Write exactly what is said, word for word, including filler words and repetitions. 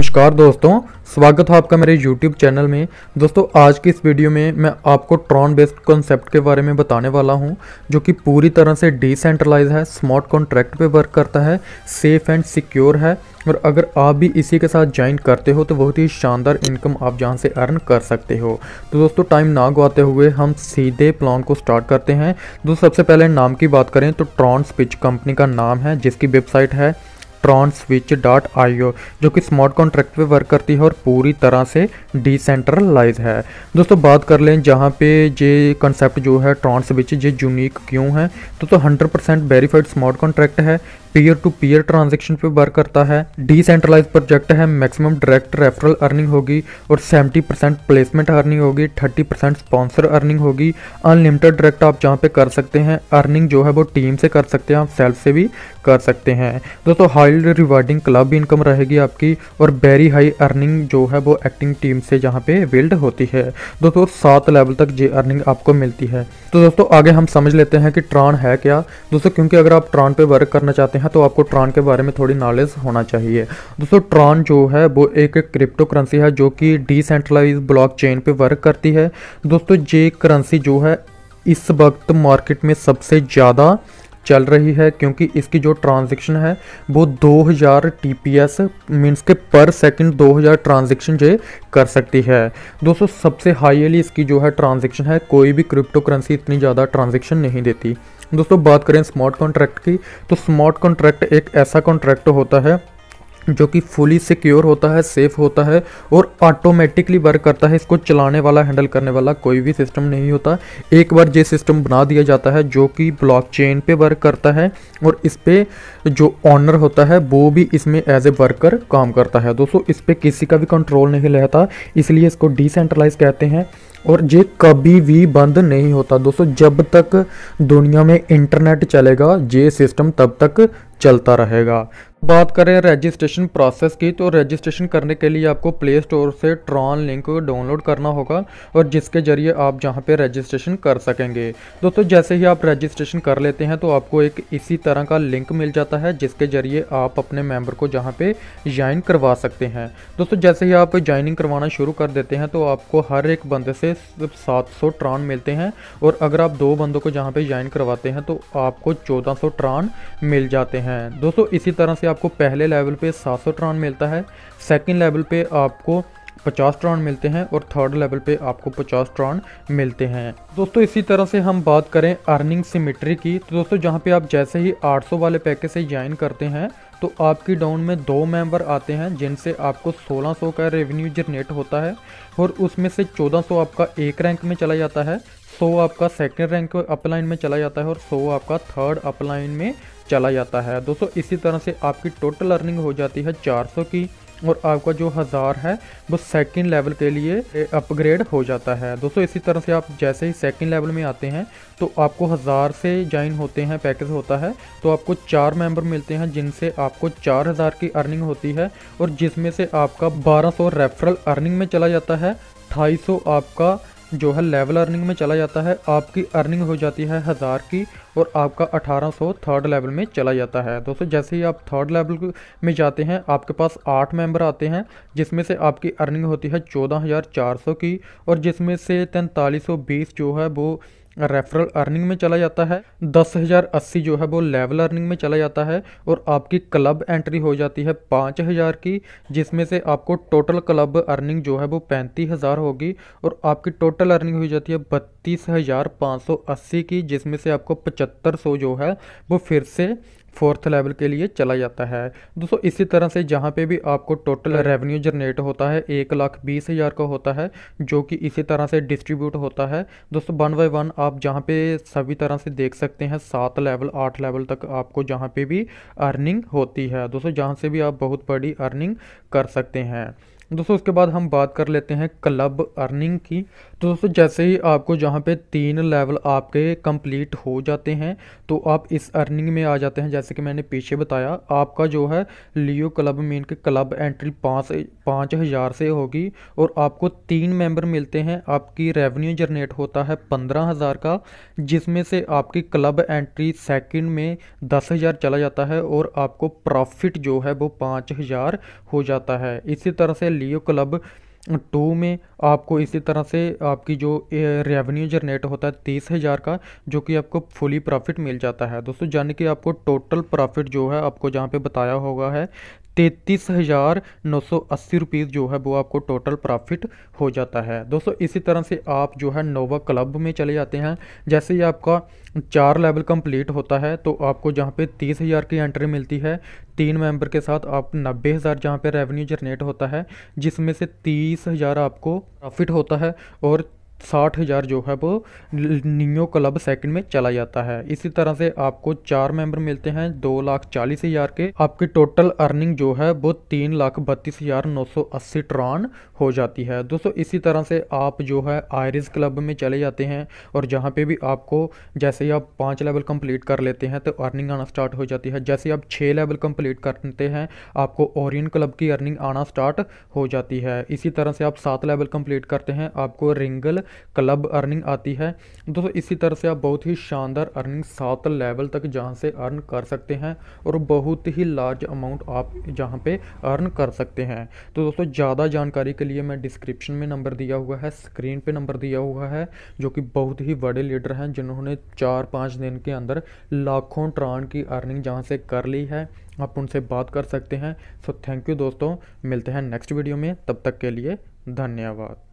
नमस्कार दोस्तों, स्वागत है आपका मेरे YouTube चैनल में। दोस्तों आज की इस वीडियो में मैं आपको ट्रॉन बेस्ड कॉन्सेप्ट के बारे में बताने वाला हूं, जो कि पूरी तरह से डिसेंट्रलाइज है, स्मार्ट कॉन्ट्रैक्ट पे वर्क करता है, सेफ एंड सिक्योर है। और अगर आप भी इसी के साथ ज्वाइन करते हो तो बहुत ही शानदार इनकम आप जहां से अर्न कर सकते हो। तो दोस्तों टाइम ना गवाते हुए हम सीधे प्लान को स्टार्ट करते हैं। दोस्तों सबसे पहले नाम की बात करें तो ट्रॉन स्विच कंपनी का नाम है, जिसकी वेबसाइट है Tron switch dot I O, जो कि स्मार्ट कॉन्ट्रैक्ट पे वर्क करती है और पूरी तरह से डिसेंट्रलाइज है। दोस्तों बात कर लें जहाँ पे ये कंसेप्ट जो है ट्रॉन स्विच ये यूनिक क्यों है, तो तो hundred percent verified smart contract है, पीयर टू पीयर ट्रांजेक्शन पे वर्क करता है, डिसेंट्रलाइज प्रोजेक्ट है, मैक्सिमम डायरेक्ट रेफरल अर्निंग होगी और सेवेंटी परसेंट प्लेसमेंट अर्निंग होगी, थर्टी परसेंट स्पॉन्सर अर्निंग होगी, अनलिमिटेड डायरेक्ट आप जहाँ पे कर सकते हैं। अर्निंग जो है वो टीम से कर सकते हैं, आप सेल्फ से भी कर सकते हैं। दोस्तों हाई रिवार्डिंग क्लब इनकम रहेगी आपकी और वेरी हाई अर्निंग जो है वो एक्टिंग टीम से जहाँ पे बिल्ड होती है। दोस्तों सात लेवल तक ये अर्निंग आपको मिलती है। तो दोस्तों आगे हम समझ लेते हैं कि ट्रॉन है क्या। दोस्तों क्योंकि अगर आप ट्रॉन पे वर्क करना चाहते हैं तो आपको ट्रॉन के बारे में थोड़ी नॉलेज होना चाहिए। दोस्तों ट्रॉन जो है वो एक क्रिप्टो करेंसी है जो कि डिसेंट्रलाइज ब्लॉकचेन पे वर्क करती है। दोस्तों ये करेंसी जो है इस वक्त मार्केट में सबसे ज़्यादा चल रही है, क्योंकि इसकी जो ट्रांजैक्शन है वो दो हज़ार टी पी एस मीन्स के पर सेकंड दो हज़ार ट्रांजैक्शन जो कर सकती है। दोस्तों सबसे हाईली इसकी जो है ट्रांजैक्शन है, कोई भी क्रिप्टो करेंसी इतनी ज़्यादा ट्रांजैक्शन नहीं देती। दोस्तों बात करें स्मार्ट कॉन्ट्रैक्ट की, तो स्मार्ट कॉन्ट्रैक्ट एक ऐसा कॉन्ट्रैक्ट होता है जो कि फुली सिक्योर होता है, सेफ होता है और ऑटोमेटिकली वर्क करता है। इसको चलाने वाला, हैंडल करने वाला कोई भी सिस्टम नहीं होता। एक बार ये सिस्टम बना दिया जाता है जो कि ब्लॉकचेन पे वर्क करता है और इस पे जो ऑनर होता है वो भी इसमें एज ए वर्कर काम करता है। दोस्तों इस पे किसी का भी कंट्रोल नहीं रहता, इसलिए इसको डिसेंट्रलाइज कहते हैं और ये कभी भी बंद नहीं होता। दोस्तों जब तक दुनिया में इंटरनेट चलेगा ये सिस्टम तब तक चलता रहेगा। बात करें रजिस्ट्रेशन प्रोसेस की, तो रजिस्ट्रेशन करने के लिए आपको प्ले स्टोर से ट्रॉन लिंक डाउनलोड करना होगा और जिसके जरिए आप जहां पे रजिस्ट्रेशन कर सकेंगे। दोस्तों जैसे ही आप रजिस्ट्रेशन कर लेते हैं तो आपको एक इसी तरह का लिंक मिल जाता है, जिसके जरिए आप अपने मेंबर को जहां पे ज्वाइन करवा सकते हैं। दोस्तों जैसे ही आप ज्वाइनिंग करवाना शुरू कर देते हैं तो आपको हर एक बंदे से सात सौ ट्रॉन मिलते हैं और अगर आप दो बंदों को जहाँ पे ज्वाइन करवाते हैं तो आपको चौदह सौ ट्रॉन मिल जाते हैं। दोस्तों इसी तरह से आपको पहले लेवल पे सात सौ ट्रॉन मिलता है, सेकंड लेवल पे आपको पचास ट्रॉन मिलते हैं और थर्ड लेवल पे आपको पचास ट्रॉन मिलते हैं। दोस्तों इसी तरह से हम बात करें अर्निंग सिमेट्री की, तो दोस्तों जहां पे आप जैसे ही आठ सौ वाले पैकेज से ज्वाइन करते हैं तो आपकी डाउन में दो मेंबर आते हैं जिनसे आपको सोलह सौ का रेवेन्यू जनरेट होता है और उसमें से चौदह सौ आपका एक रैंक में चला जाता है, सौ आपका सेकंड रैंक अपलाइन में चला जाता है और सौ आपका थर्ड अपलाइन में चला जाता है। दोस्तों इसी तरह से आपकी टोटल अर्निंग हो जाती है चार सौ की और आपका जो हज़ार है वो सेकंड लेवल के लिए अपग्रेड हो जाता है। दोस्तों इसी तरह से आप जैसे ही सेकंड लेवल में आते हैं तो आपको हज़ार से ज्वाइन होते हैं, पैकेज होता है तो आपको चार मेंबर मिलते हैं जिनसे आपको चार हज़ार की अर्निंग होती है और जिसमें से आपका बारह सौ रेफरल अर्निंग में चला जाता है, ढाई सौ आपका जो है लेवल अर्निंग में चला जाता है, आपकी अर्निंग हो जाती है हज़ार की और आपका अठारह सौ थर्ड लेवल में चला जाता है। दोस्तों जैसे ही आप थर्ड लेवल में जाते हैं आपके पास आठ मेंबर आते हैं जिसमें से आपकी अर्निंग होती है चौदह हज़ार चार सौ की और जिसमें से तैंतालीस सौ बीस जो है वो रेफरल अर्निंग में चला जाता है, दस हज़ार अस्सी जो है वो लेवल अर्निंग में चला जाता है और आपकी क्लब एंट्री हो जाती है पाँच हज़ार की, जिसमें से आपको टोटल क्लब अर्निंग जो है वो पैंतीस हज़ार होगी और आपकी टोटल अर्निंग हो जाती है बत्तीस हज़ार पाँच सौ अस्सी की, जिसमें से आपको पचहत्तर सौ जो है वो फिर से फोर्थ लेवल के लिए चला जाता है। दोस्तों इसी तरह से जहाँ पे भी आपको टोटल रेवेन्यू जनरेट होता है एक लाख बीस हज़ार का होता है, जो कि इसी तरह से डिस्ट्रीब्यूट होता है। दोस्तों वन बाय वन आप जहाँ पे सभी तरह से देख सकते हैं, सात लेवल आठ लेवल तक आपको जहाँ पे भी अर्निंग होती है। दोस्तों जहाँ से भी आप बहुत बड़ी अर्निंग कर सकते हैं। दोस्तों उसके बाद हम बात कर लेते हैं क्लब अर्निंग की। तो दोस्तों जैसे ही आपको जहाँ पे तीन लेवल आपके कंप्लीट हो जाते हैं तो आप इस अर्निंग में आ जाते हैं। जैसे कि मैंने पीछे बताया, आपका जो है लियो क्लब मेन के क्लब एंट्री पाँच पाँच हज़ार से होगी और आपको तीन मेंबर मिलते हैं। आपकी रेवेन्यू जनरेट होता है पंद्रह हज़ार का, जिसमें से आपकी क्लब एंट्री सेकंड में दस हज़ार चला जाता है और आपको प्रॉफिट जो है वो पाँच हज़ार हो जाता है। इसी तरह से लियो क्लब टू में आपको इसी तरह से आपकी जो रेवेन्यू जनरेट होता है तीस हज़ार का, जो कि आपको फुली प्रॉफिट मिल जाता है दोस्तों। यानी कि आपको टोटल प्रॉफिट जो है आपको जहाँ पे बताया होगा है तैंतीस हज़ार नौ सौ अस्सी रुपीज़ जो है वो आपको टोटल प्रॉफिट हो जाता है दोस्तों। इसी तरह से आप जो है नोवा क्लब में चले जाते हैं। जैसे ही आपका चार लेवल कंप्लीट होता है तो आपको जहाँ पे तीस हज़ार की एंट्री मिलती है, तीन मेंबर के साथ आप नब्बे हज़ार जहाँ पे रेवेन्यू जनरेट होता है, जिसमें से तीस हज़ार आपको प्रॉफिट होता है और साठ हज़ार जो है वो नियो क्लब सेकंड में चला जाता है। इसी तरह से आपको चार मेंबर मिलते हैं दो लाख चालीस हज़ार के। आपकी टोटल अर्निंग जो है वो तीन लाख बत्तीस हज़ार नौ सौ अस्सी ट्रॉन हो जाती है दोस्तों। इसी तरह से आप जो है आयरिस क्लब में चले जाते हैं और जहाँ पे भी आपको जैसे ही आप पाँच लेवल कंप्लीट कर लेते हैं तो अर्निंग आना स्टार्ट हो जाती है। जैसे आप छः लेवल कंप्लीट करते हैं आपको ओरियन क्लब की अर्निंग आना स्टार्ट हो जाती है। इसी तरह से आप सात लेवल कंप्लीट करते हैं आपको रिंगल क्लब अर्निंग आती है दोस्तों। इसी तरह से आप बहुत ही शानदार अर्निंग सात लेवल तक जहां से अर्न कर सकते हैं और बहुत ही लार्ज अमाउंट आप जहां पे अर्न कर सकते हैं। तो दोस्तों ज़्यादा जानकारी के लिए मैं डिस्क्रिप्शन में नंबर दिया हुआ है, स्क्रीन पे नंबर दिया हुआ है, जो कि बहुत ही बड़े लीडर हैं जिन्होंने चार पाँच दिन के अंदर लाखों ट्रान की अर्निंग जहां से कर ली है। आप उनसे बात कर सकते हैं। सो थैंक यू दोस्तों, मिलते हैं नेक्स्ट वीडियो में, तब तक के लिए धन्यवाद।